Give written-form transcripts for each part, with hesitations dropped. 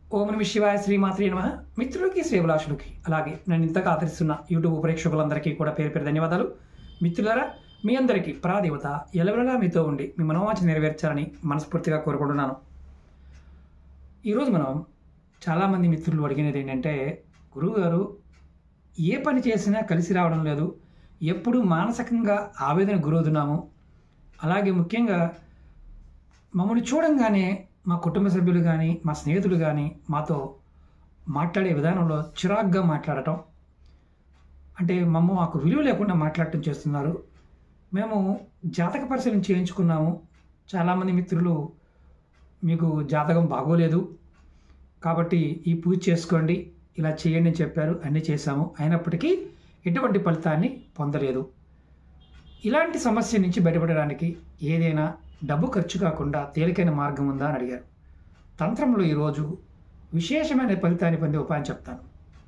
ఓం నమః శివాయ శ్రీమాత్రే నమః. మిత్రులకి శ్రేభిలాషులకి అలాగే నన్ను ఇంతగా ఆదరిస్తున్న యూట్యూబ్ ప్రేక్షకులందరికీ కూడా పేరు పేరు ధన్యవాదాలు. మిత్రులారా, మీ అందరికీ పరాదేవత ఎలవెలలా మీతో ఉండి మీ మనోవాంఛ నెరవేర్చాలని మనస్ఫూర్తిగా కోరుకుంటున్నాను. ఈరోజు మనం చాలామంది మిత్రులు అడిగినది ఏంటంటే, గురువుగారు ఏ పని చేసినా కలిసి రావడం లేదు, ఎప్పుడు మానసికంగా ఆవేదన గురవుతున్నాము, అలాగే ముఖ్యంగా మమ్మల్ని చూడంగానే మా కుటుంబ సభ్యులు కానీ మా స్నేహితులు కానీ మాతో మాట్లాడే విధానంలో చిరాగ్గా మాట్లాడటం, అంటే మాకు విలువ లేకుండా మాట్లాడటం చేస్తున్నారు. మేము జాతక పరిశీలన చేయించుకున్నాము. చాలామంది మిత్రులు మీకు జాతకం బాగోలేదు కాబట్టి ఈ పూజ చేసుకోండి, ఇలా చేయండి అని చెప్పారు. అన్నీ చేశాము, అయినప్పటికీ ఎటువంటి ఫలితాన్ని పొందలేదు. ఇలాంటి సమస్య నుంచి బయటపడడానికి ఏదైనా డబ్బు ఖర్చు కాకుండా తేలికైన మార్గం ఉందా అని అడిగారు. తంత్రంలో ఈరోజు విశేషమైన ఫలితాన్ని పొందే ఉపాయం చెప్తాను.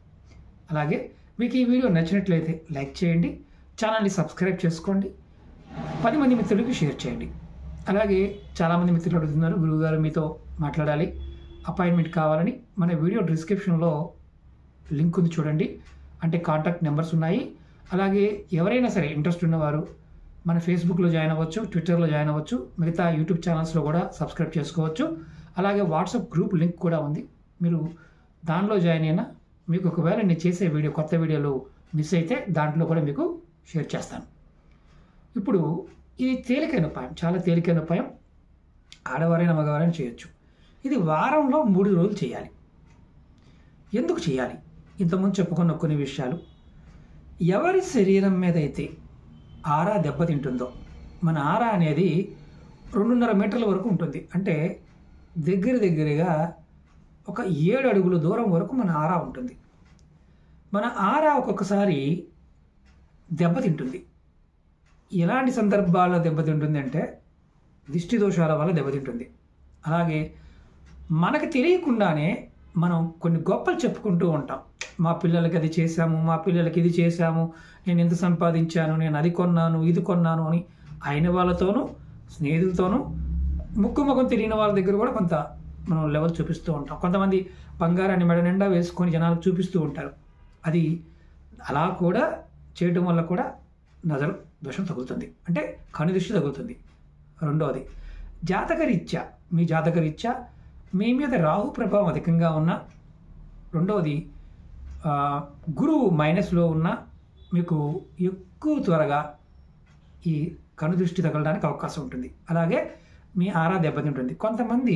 అలాగే మీకు ఈ వీడియో నచ్చినట్లయితే లైక్ చేయండి, ఛానల్ని సబ్స్క్రైబ్ చేసుకోండి, 10 మంది మిత్రులకు షేర్ చేయండి. అలాగే చాలామంది మిత్రులు అడుగుతున్నారు, గురువుగారు మీతో మాట్లాడాలి, అపాయింట్మెంట్ కావాలని. మన వీడియో డిస్క్రిప్షన్లో లింక్ ఉంది చూడండి, అంటే కాంటాక్ట్ నెంబర్స్ ఉన్నాయి. అలాగే ఎవరైనా సరే ఇంట్రెస్ట్ ఉన్నవారు మన ఫేస్బుక్లో జాయిన్ అవ్వచ్చు, ట్విట్టర్లో జాయిన్ అవ్వచ్చు, మిగతా యూట్యూబ్ ఛానల్స్లో కూడా సబ్స్క్రైబ్ చేసుకోవచ్చు. అలాగే వాట్సాప్ గ్రూప్ లింక్ కూడా ఉంది, మీరు దానిలో జాయిన్ అయినా మీకు ఒకవేళ నేను చేసే వీడియో కొత్త వీడియోలు మిస్ అయితే దాంట్లో కూడా మీకు షేర్ చేస్తాను. ఇప్పుడు ఇది తేలికైన ఉపాయం, చాలా తేలికైన ఉపాయం, ఆడవారైనా మగవారైనా చేయొచ్చు. ఇది వారంలో 3 రోజులు చేయాలి. ఎందుకు చేయాలి? ఇంతకుముందు చెప్పుకున్న కొన్ని విషయాలు. ఎవరి శరీరం మీద అయితే ఆరా దెబ్బతింటుందో, మన ఆరా అనేది 2.5 మీటర్ల వరకు ఉంటుంది, అంటే దగ్గరగా ఒక 7 అడుగుల దూరం వరకు మన ఆరా ఉంటుంది. మన ఆరా ఒక్కొక్కసారి దెబ్బతింటుంది. ఎలాంటి సందర్భాల్లో దెబ్బతింటుంది అంటే దిష్టి దోషాల వల్ల దెబ్బతింటుంది. అలాగే మనకు తెలియకుండానే మనం కొన్ని గొప్పలు చెప్పుకుంటూ ఉంటాం. మా పిల్లలకి అది చేశాము, మా పిల్లలకి ఇది చేశాము, నేను ఎంత సంపాదించాను, నేను అది కొన్నాను, ఇది కొన్నాను అని అయిన వాళ్ళతోనూ స్నేహితులతోనూ ముక్కు ముఖం తెలియని వాళ్ళ దగ్గర కూడా కొంత మనం లెవెల్ చూపిస్తూ ఉంటాం. కొంతమంది బంగారాన్ని మెడ నిండా వేసుకొని జనాలకు చూపిస్తూ ఉంటారు. అది అలా కూడా చేయడం వల్ల కూడా నజరు దోషం తగులుతుంది, అంటే కను దృష్టి తగులుతుంది. రెండవది, జాతకరీత్యా మీ జాతకరీత్యా మీ మీద రాహు ప్రభావం అధికంగా ఉన్న, రెండవది గురువు మైనస్లో ఉన్న మీకు ఎక్కువ త్వరగా ఈ కను దృష్టి తగలడానికి అవకాశం ఉంటుంది. అలాగే మీ ఆరా దెబ్బతింటుంది. కొంతమంది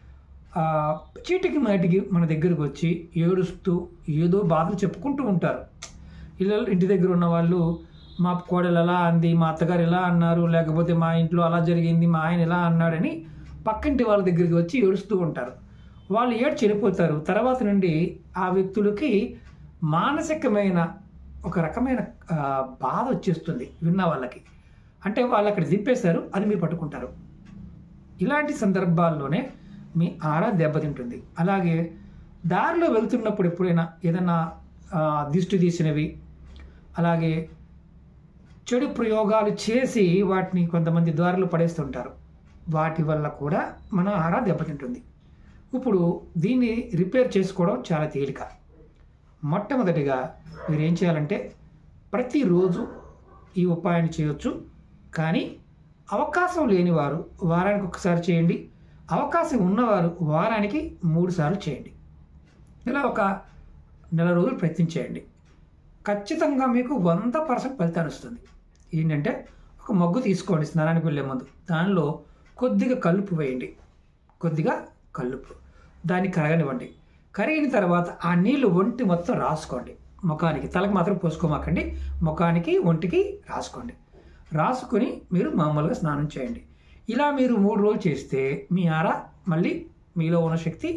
చీటికి మాటికి మన దగ్గరకు వచ్చి ఏడుస్తూ ఏదో బాధలు చెప్పుకుంటూ ఉంటారు. ఇంటి దగ్గర ఉన్న వాళ్ళు, మా కోడలు ఎలా అంది, మా అత్తగారు ఎలా అన్నారు, లేకపోతే మా ఇంట్లో అలా జరిగింది, మా ఆయన ఎలా అన్నాడని పక్కింటి వాళ్ళ దగ్గరికి వచ్చి ఏడుస్తూ ఉంటారు. వాళ్ళు ఏడ్చి వెళ్ళిపోతారు. తర్వాత నుండి ఆ వ్యక్తులకి మానసికమైన ఒక రకమైన బాధ వచ్చేస్తుంది విన్న వాళ్ళకి. అంటే వాళ్ళు అక్కడ దింపేశారు, అది మీరు పట్టుకుంటారు. ఇలాంటి సందర్భాల్లోనే మీ ఆరా దెబ్బతింటుంది. అలాగే దారిలో వెళ్తున్నప్పుడు ఎప్పుడైనా ఏదైనా దిష్టి తీసినవి, అలాగే చెడు ప్రయోగాలు చేసి వాటిని కొంతమంది దారిలో పడేస్తుంటారు, వాటి వల్ల కూడా మన ఆరా దెబ్బతింటుంది. ఇప్పుడు దీన్ని రిపేర్ చేసుకోవడం చాలా తేలిక. మొట్టమొదటిగా మీరు ఏం చేయాలంటే, ప్రతిరోజు ఈ ఉపాయాన్ని చేయొచ్చు, కానీ అవకాశం లేనివారు వారానికి ఒకసారి చేయండి, అవకాశం ఉన్నవారు వారానికి 3 సార్లు చేయండి. ఇలా ఒక నెల రోజులు ప్రయత్నించేయండి. ఖచ్చితంగా మీకు 100% ఫలితాన్ని వస్తుంది. ఏంటంటే, ఒక మగ్గు తీసుకోండి స్నానానికి వెళ్ళే ముందు, దానిలో కొద్దిగా కల్లుపు వేయండి, కొద్దిగా కల్లుపు, దాన్ని కరగనివ్వండి. కరిగిన తర్వాత ఆ నీళ్లు ఒంటి మొత్తం రాసుకోండి. ముఖానికి, తలకు మాత్రం పోసుకోమాకండి, ముఖానికి ఒంటికి రాసుకోండి. రాసుకొని మీరు మామూలుగా స్నానం చేయండి. ఇలా మీరు 3 రోజులు చేస్తే మీ ఆరా మళ్ళీ మీలో ఉన్న శక్తి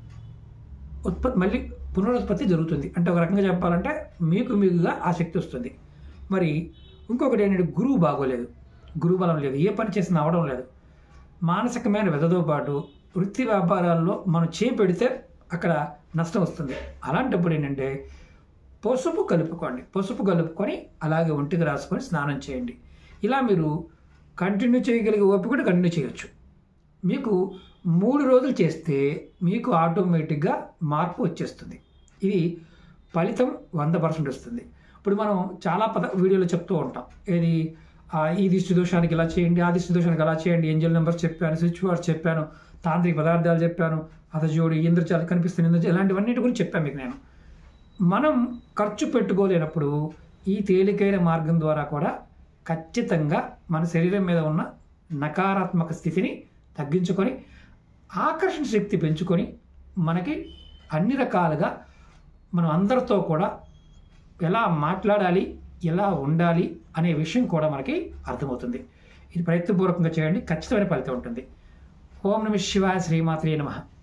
మళ్ళీ పునరుత్పత్తి జరుగుతుంది. అంటే ఒక రకంగా చెప్పాలంటే మీకుగా ఆ శక్తి వస్తుంది. మరి ఇంకొకటి ఏంటంటే, గురువు బాగోలేదు, గురువు బలం లేదు, ఏ పని చేసినా అవడం లేదు, మానసికమైన వ్యధతో పాటు వృత్తి వ్యాపారాల్లో మనం చేపెడితే అక్కడ నష్టం వస్తుంది. అలాంటప్పుడు ఏంటంటే పసుపు కలుపుకొని అలాగే ఒంటికి రాసుకొని స్నానం చేయండి. ఇలా మీరు కంటిన్యూ చేయగలిగే ఓపిక కూడా కంటిన్యూ చేయొచ్చు. మీకు 3 రోజులు చేస్తే మీకు ఆటోమేటిక్గా మార్పు వచ్చేస్తుంది. ఇది ఫలితం 100% వస్తుంది. ఇప్పుడు మనం చాలా వీడియోలో చెప్తూ ఉంటాం. ఏది ఈ దిష్టి దోషానికి ఇలా చేయండి, ఆ దిష్టి దోషానికి అలా చేయండి, ఏంజల్ నెంబర్స్ చెప్పాను, స్విచ్ వర్డ్స్ చెప్పాను, తాంత్రిక పదార్థాలు చెప్పాను, అతజోడి ఇంద్రజాలు కనిపిస్తుంది, ఇంద్రజాలు ఇలాంటివన్నిటి గురించి చెప్పాను మీకు నేను. మనం ఖర్చు పెట్టుకోలేనప్పుడు ఈ తేలికైన మార్గం ద్వారా కూడా ఖచ్చితంగా మన శరీరం మీద ఉన్న నకారాత్మక స్థితిని తగ్గించుకొని ఆకర్షణ శక్తి పెంచుకొని మనకి అన్ని రకాలుగా మనం అందరితో కూడా ఎలా మాట్లాడాలి, ఎలా ఉండాలి అనే విషయం కూడా మనకి అర్థమవుతుంది. ఇది ప్రయత్నపూర్వకంగా చేయండి, ఖచ్చితమైన ఫలితం ఉంటుంది. ఓం నమః శివాయ, శ్రీమాత్రే నమః.